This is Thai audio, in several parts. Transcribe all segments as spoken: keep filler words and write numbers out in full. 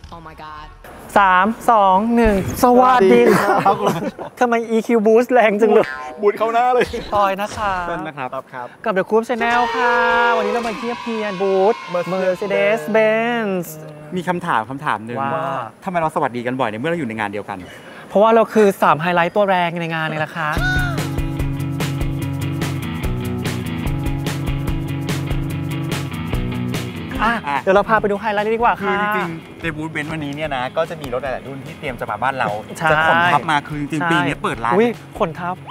Oh my god สาม สอง หนึ่งสวัสดีครับทำไม อี คิว Boost แรงจังเลยบูทเข้าหน้าเลยพลอยนะคะต้นนะครับครับกับ The Coop Channel ค่ะวันนี้เรามาเทียบเทียนบูธ Mercedes-Benz มีคำถามคำถามหนึ่งว่าทำไมเราสวัสดีกันบ่อยในเมื่อเราอยู่ในงานเดียวกันเพราะว่าเราคือสามไฮไลท์ตัวแรงในงานนี่แหละค่ะเดี๋ยวเราพาไปดูไฮไลท์ดีกว่าค่ะคือจริงๆในบูธเบนซ์วันนี้เนี่ยนะก็จะมีรถหลายๆรุ่นที่เตรียมจะมาบ้านเราจะขนทับมาคือจริงๆปีนี้เปิดร้านขนทับ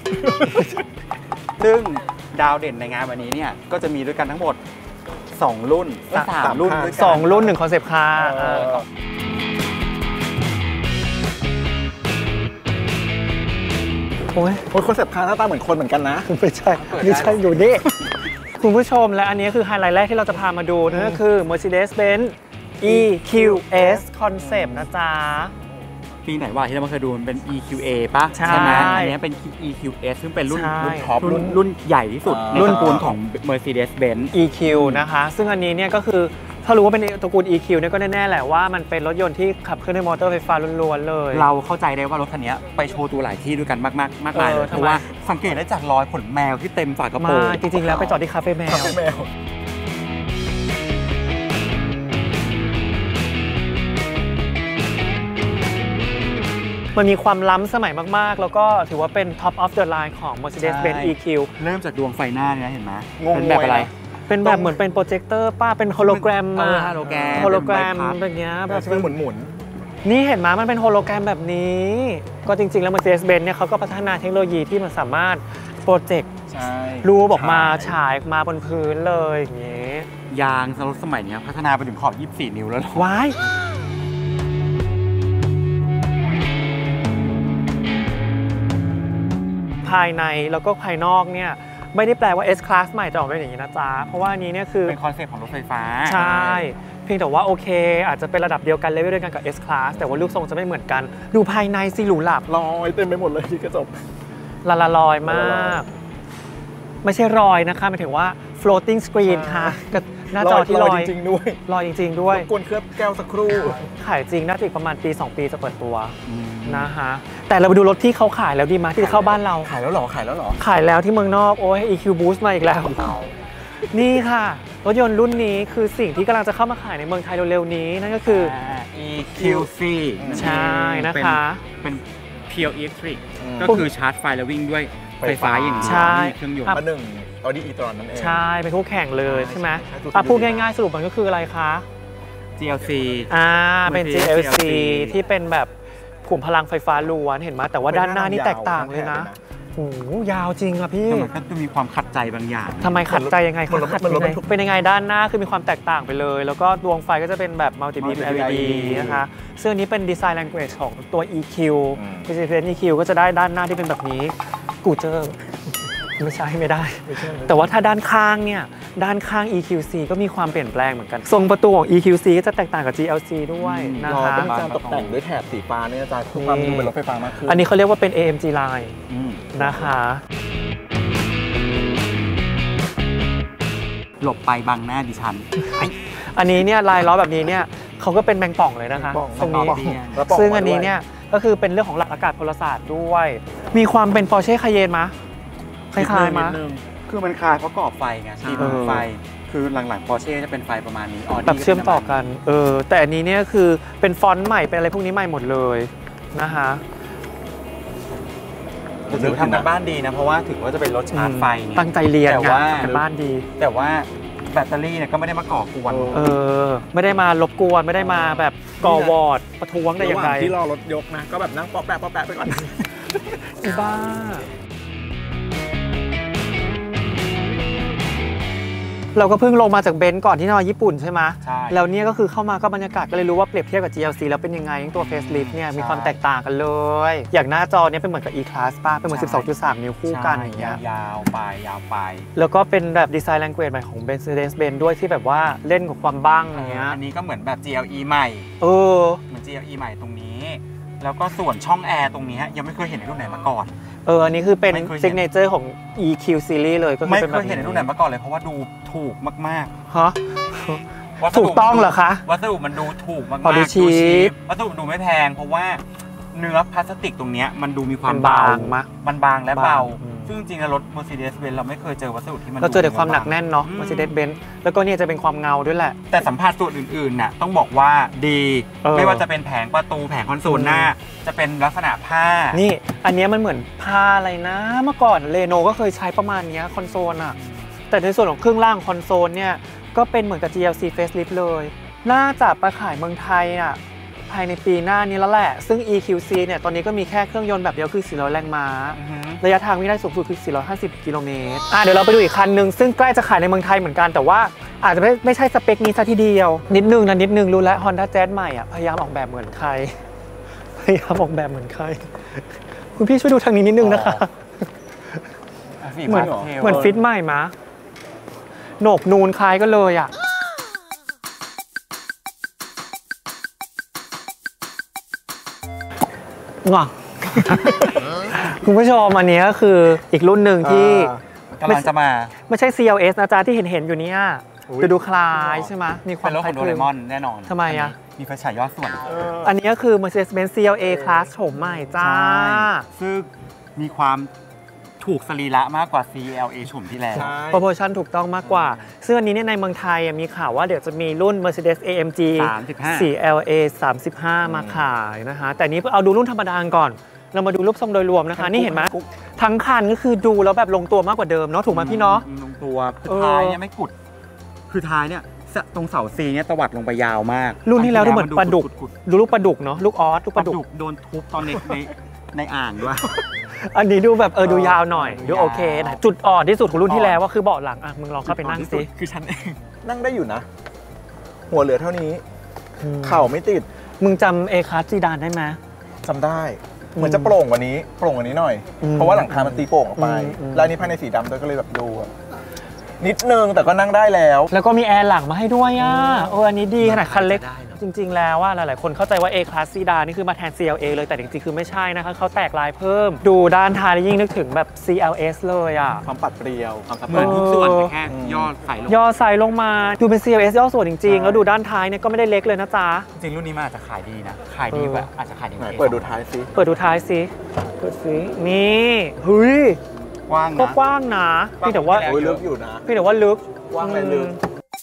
ซึ่งดาวเด่นในงานวันนี้เนี่ยก็จะมีด้วยกันทั้งหมดสองรุ่นสามรุ่นสองรุ่นหนึ่งคอนเซปต์ค่ะโอ้ยคอนเซปต์คาร์หน้าตาเหมือนคนเหมือนกันนะไม่ใช่ไม่ใช่อยู่นี่คุณผู้ชมและอันนี้คือไฮไลท์แรกที่เราจะพามาดูนั่นก็คือ Mercedes-Benz อี คิว เอส Concept นะจ๊ะปีไหนว่าที่เราเคยดูมันเป็น อี คิว เอ ป่ะใช่ไหมอันนี้เป็น อี คิว เอส ซึ่งเป็นรุ่นรุ่นท็อปรุ่นรุ่นใหญ่ที่สุดรุ่นปูนของ Mercedes-Benz อี คิว นะคะซึ่งอันนี้เนี่ยก็คือถ้ารู้ว่าเป็นตระกูล อี คิว เนี่ยก็แน่ๆแหละว่ามันเป็นรถยนต์ที่ขับเคลื่อนด้วยมอเตอร์ไฟฟ้าล้วนๆเลยเราเข้าใจได้ว่ารถคันนี้ไปโชว์ตัวหลายที่ด้วยกันมากๆมากมายเลยเพราะว่าสังเกตได้จากรอยขนแมวที่เต็มฝากระโปรงจริงๆแล้วไปจอดที่คาเฟ่แมวมันมีความล้ำสมัยมากๆแล้วก็ถือว่าเป็น Top of the line ของ Mercedes-Benz อี คิวเริ่มจากดวงไฟหน้าเนี่ยเห็นไหมเป็นแบบอะไรเป็นแบบเหมือนเป็นโปรเจคเตอร์ป้าเป็นโฮโลแกรมมาโฮโลแกรมโฮโลแกรมแบบนี้แบบเป็นหมุนหมุนนี่เห็นไหมมันเป็นโฮโลแกรมแบบนี้ก็จริงๆแล้ว Mercedes-Benz เนี่ยเขาก็พัฒนาเทคโนโลยีที่มันสามารถโปรเจกต์รูปออกมาฉายมาบนพื้นเลยอย่างนี้ยางรถสมัยนี้พัฒนาไปถึงขอบยี่สิบสี่นิ้วแล้วว้ายภายในแล้วก็ภายนอกเนี่ยไม่ได้แปลว่า S Class ใหม่จะออกมาเป็นอย่างนี้นะจ๊ะเพราะว่านี้เนี่ยคือเป็นคอนเซ็ปต์ของรถไฟฟ้าใช่เพียงแต่ว่าโอเคอาจจะเป็นระดับเดียวกันเลเวลเดียวกันกับ S Class แต่ว่ารูปทรงจะไม่เหมือนกันดูภายในสิหรูหราลอยเต็มไปหมดเลยที่กระจกละละลอยมากไม่ใช่รอยนะคะหมายถึงว่า floating screen ค่ะหน้าจอที่ลอยจริงๆด้วยลอยจริงๆด้วยกวนเคลือบแก้วสักครู่ขายจริงน่าจะอีกประมาณปีสองปีจะเปิดตัวนะฮะแต่เราไปดูรถที่เขาขายแล้วดีมั้ยที่จะเข้าบ้านเราขายแล้วหรอขายแล้วหรอขายแล้วที่เมืองนอกโอ้ย อี คิว Boost มาอีกแล้วนี่ค่ะรถยนต์รุ่นนี้คือสิ่งที่กำลังจะเข้ามาขายในเมืองไทยเร็วๆนี้นั่นก็คืออี คิว ซีใช่นะคะเป็น Pure Electric ก็คือชาร์จไฟแล้ววิ่งด้วยไฟฟ้าอย่างนี้เครื่องยนต์มาหนึ่งAudi e-tron นั่นเองใช่เป็นคู่แข่งเลยใช่ไหมพูดง่ายๆสรุปมันก็คืออะไรคะจี แอล ซีอ่าเป็น จี แอล ซี ที่เป็นแบบขุมพลังไฟฟ้าล้วนเห็นไหมแต่ว่าด้านหน้านี่แตกต่างเลยนะโอ้ยาวจริงอะพี่มันก็จะมีความขัดใจบางอย่างทำไมขัดใจยังไงขัดยังไงเป็นยังไงด้านหน้าคือมีความแตกต่างไปเลยแล้วก็ดวงไฟก็จะเป็นแบบ multi beam แอล อี ดี นะคะซึ่งอันนี้เป็น design language ของตัว อี คิว Mercedes อี คิว ก็จะได้ด้านหน้าที่เป็นแบบนี้กูเจอไม่ใช่ไม่ได้แต่ว่าถ้าด้านข้างเนี่ยด้านข้าง อี คิว ซี ก็มีความเปลี่ยนแปลงเหมือนกันทรงประตูของ อี คิว ซี ก็จะแตกต่างกับ จี แอล ซี ด้วยนะคะเป็นการตกแต่งด้วยแถบสีฟ้าเนี่ยอาจารย์คือความดูเป็นรถไฟฟ้ามากขึ้นอันนี้เขาเรียกว่าเป็น เอ เอ็ม จี Line นะคะหลบไปบังหน้าดิฉันอันนี้เนี่ยลายล้อแบบนี้เนี่ยเขาก็เป็นแมงป่องเลยนะคะตรงนี้ซึ่งอันนี้เนี่ยก็คือเป็นเรื่องของหลักอากาศพลศาสตร์ด้วยมีความเป็น Porsche Cayenne มั้ยคล้ายๆมั้ยคือมันคล้ายเพราะกรอบไฟไงที่ไฟคือหลังๆ Porsche จะเป็นไฟประมาณนี้แบบเชื่อมต่อกันเออแต่อันนี้เนี่ยคือเป็นฟอนต์ใหม่เป็นอะไรพวกนี้ใหม่หมดเลยนะคะถือทำกันบ้านดีนะเพราะว่าถือว่าจะเป็นรถชาร์จไฟตั้งใจเรียนแต่ว่าทำกันบ้านดีแต่ว่าแบตเตอรี่เนี่ยก็ไม่ได้มาก่อกวนเออไม่ได้มารบกวนไม่ได้มาแบบก่อวอร์ดประท้วงได้อย่างไรที่รอรถยกนะก็แบบนั่งปอแปะปอแปะไปก่อนอีบ้าเราก็เพิ่งลงมาจากเบนซ์ก่อนที่จะมาญี่ปุ่นใช่ไหมใช่แล้วเนี่ยก็คือเข้ามาก็บรรยากาศก็เลยรู้ว่าเปรียบเทียบกับ จี แอล ซี แล้วเป็นยังไงตัว Facelift เนี่ยมีความแตกต่างกันเลยอย่างหน้าจอเนี่ยเป็นเหมือนกับ E Class ป่ะเป็นเหมือน สิบสองจุดสาม นิ้วคู่กันอย่างเงี้ยยาวไปยาวไปแล้วก็เป็นแบบดีไซน์ language ใหม่ของ Mercedes-Benz ด้วยที่แบบว่าเล่นกับความบ้างอย่างเงี้ยอันนี้ก็เหมือนแบบ จี แอล อี ใหม่เออเหมือน จี แอล อี ใหม่ตรงนี้แล้วก็ส่วนช่องแอร์ตรงนี้ยังไม่เคยเห็นในรุ่นไหนมาก่อนเอออันนี้คือเป็น signature ของ อี คิว series เลยก็คือไม่เคยเห็นในรุ่นไหนมาก่อนเลยเพราะว่าดูถูกมากๆฮะถูกต้องเหรอคะวัสดุมันดูถูกมากๆดูชีพวัสดุดูไม่แพงเพราะว่าเนื้อพลาสติกตรงนี้มันดูมีความเบามันบางและเบาซึ่งจริงๆรถ Mercedes-Benz เราไม่เคยเจอวัสดุที่มันเราเจอแต่ความหนักแน่นเนาะ Mercedes-Benz แล้วก็เนี่ยจะเป็นความเงาด้วยแหละแต่สัมผัสส่วนอื่นๆน่ะต้องบอกว่าดีไม่ว่าจะเป็นแผงประตูแผงคอนโซลหน้าจะเป็นลักษณะผ้านี่อันนี้มันเหมือนผ้าอะไรนะเมื่อก่อนเรโนก็เคยใช้ประมาณนี้คอนโซลอะแต่ในส่วนของเครื่องล่างคอนโซลเนี่ยก็เป็นเหมือนกับ จี แอล ซี Facelift เลยน่าจะไปขายเมืองไทยอ่ะภายในปีหน้านี้แล้วแหละซึ่ง อี คิว ซี เนี่ยตอนนี้ก็มีแค่เครื่องยนต์แบบเดียวคือสี่ร้อยแรงม้าระยะทางวิ่งได้สูงสุดคือสี่ร้อยห้าสิบกิโลเมตรอ่ะเดี๋ยวเราไปดูอีกคันหนึ่งซึ่งใกล้จะขายในเมืองไทยเหมือนกันแต่ว่าอาจจะไม่ไม่ใช่สเปคนี้ซะทีเดียวนิดนึงนะนิดนึงรู้แล้ว Honda Jazz ใหม่อ่ะพยายามออกแบบเหมือนใครพยายามออกแบบเหมือนใครคุณพี่ช่วยดูทางนี้นิดนึงนะคะเหมือนเหมือนฟิตใหม่มะโหนกนูนคล้ายก็เลยอ่ะง่ะคุณผู้ชมอันนี้ก็คืออีกรุ่นหนึ่งที่กำลังจะมาไม่ใช่ ซี แอล เอส นะจ๊ะที่เห็นเห็นอยู่เนี่ยจะดูคล้ายใช่ไหมมีความคล้ายโดเรมอนแน่นอนทำไมอ่ะมีไฟฉายยอดส่วนอันนี้ก็คือ Mercedes-Benz ซี แอล เอ Class โฉมใหม่จ้าซึ่งมีความถูกสรีระมากกว่า ซี แอล เอ โฉมที่แล้ว proportion ถูกต้องมากกว่าซึ่งอันนี้เนี่ยในเมืองไทยมีข่าวว่าเดี๋ยวจะมีรุ่น Mercedes เอ เอ็ม จี ซี แอล เอ สามสิบห้ามาขายนะคะแต่นี้เอาดูรุ่นธรรมดาก่อนเรามาดูรูปทรงโดยรวมนะคะนี่เห็นไหมทั้งคันก็คือดูแล้วแบบลงตัวมากกว่าเดิมเนาะถูกไหมพี่เนาะลงตัวท้ายเนี่ยไม่กุดคือท้ายเนี่ยตรงเสาซีเนี่ยตวัดลงไปยาวมากรุ่นที่แล้วดูเหมือนปลาดุกดูลูกปลาดุกเนาะลูกออสลูกปลาดุกโดนทุบตอนในในอ่างด้วยอันนี้ดูแบบเออดูยาวหน่อยดูโอเคนะจุดอ่อนที่สุดของรุ่นที่แล้วว่าคือเบาะหลังอ่ะมึงลองเข้าไปนั่งสิคือฉันเองนั่งได้อยู่นะหัวเหลือเท่านี้เข่าไม่ติดมึงจำเอคลาสซีดานได้ไหมจำได้เหมือนจะโปร่งกว่านี้โปร่งกว่านี้หน่อยเพราะว่าหลังคามันตีโป่งออกไปแล้วนี่ภายในสีดำด้วยก็เลยแบบดูนิดนึงแต่ก็นั่งได้แล้วแล้วก็มีแอร์หลังมาให้ด้วยอ่ะเอออันนี้ดีขนาดคันเล็กจริงๆแล้วว่าหลายๆคนเข้าใจว่า A Class Sedan นี่คือมาแทน ซี แอล เอ เลยแต่จริงๆคือไม่ใช่นะคะเขาแตกลายเพิ่มดูด้านท้ายยิ่งนึกถึงแบบ ซี แอล เอส เลยอ่ะความปัดเปรียวความสับเปทุกส่วนแค่ย่อใส่ลงย่อใส่ลงมาดูเป็น ซี แอล เอส ย่อส่วนจริงๆแล้วดูด้านท้ายเนี่ยก็ไม่ได้เล็กเลยนะจ๊ะจริงรุ่นนี้มันอาจจะขายดีนะขายดีกว่าอาจจะขายดีเปิดดูท้ายซิเปิดดูท้ายซิเปิดซินี่เฮ้ยกว้างนะก็กว้างนะพี่แต่ว่าลึกอยู่นะพี่แต่ว่าลึกกว้างเลยลึก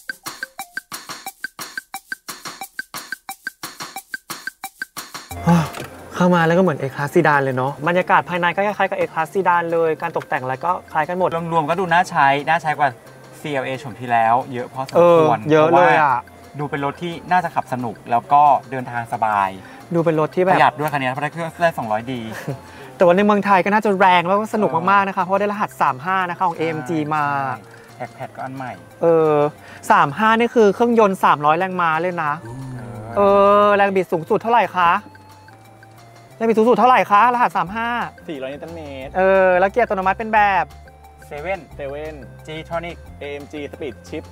เข้ามาแล้วก็เหมือน A Class Sedan เลยเนาะบรรยากาศภายในก็คล้ายๆกับ A Class Sedan เลยการตกแต่งอะไรก็คล้ายกันหมดรวมๆก็ดูน่าใช้น่าใช้กว่า ซี แอล เอ โฉมที่แล้วเยอะพอสมควรเยอะเลยอ่ะดูเป็นรถที่น่าจะขับสนุกแล้วก็เดินทางสบายดูเป็นรถที่แบบประหยัดด้วยคันนี้เพราะได้เครื่องได้สองร้อยดีแต่ว่าในเมืองไทยก็น่าจะแรงแล้วก็สนุกมากๆนะคะเพราะได้รหัสสามสิบห้านะคะของ เอ เอ็ม จี มาแพ็คแพ็คก็อันใหม่เออสามสิบห้านี่คือเครื่องยนต์สามร้อยแรงม้าเลยนะเออแรงบิดสูงสุดเท่าไหร่คะแรงบิดสูงสุดเท่าไหร่คะรหัสสามสิบห้าสี่ร้อยนิวตันเมตรเออแล้วเกียร์อัตโนมัติเป็นแบบเซเว่นเซเว่น G-Tronic เอ เอ็ม จี Speed Shift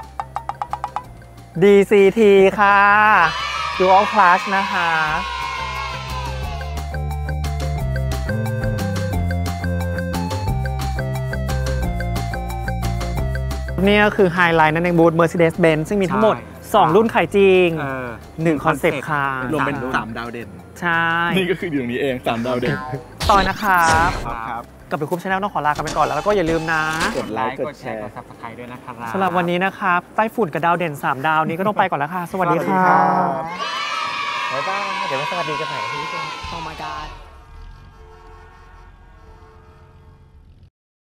ดี ซี ที ค่ะ Dual Clutch นะคะนี่ก็คือไฮไลท์นั่นเองบูธ Mercedes-Benz ซึ่งมีทั้งหมดสองรุ่นขายจริงหนึ่งคอนเซ็ปต์คาร์รวมเป็นสามดาวเด่นใช่นี่ก็คืออยู่ตรงนี้เองสามดาวเด่นต่อนะครับกับไปคุปชาแนลต้องขอลากันไปก่อนแล้วแล้วก็อย่าลืมนะกดไลค์กดแชร์กด Subscribe ด้วยนะครับสำหรับวันนี้นะครับใต้ฝุ่นกับดาวเด่นสามดาวนี้ก็ต้องไปก่อนแล้วค่ะสวัสดีค่ะบ๊ายบายเดี๋ยวไปสวัสดีกันใหม่ที่ชม Oh my god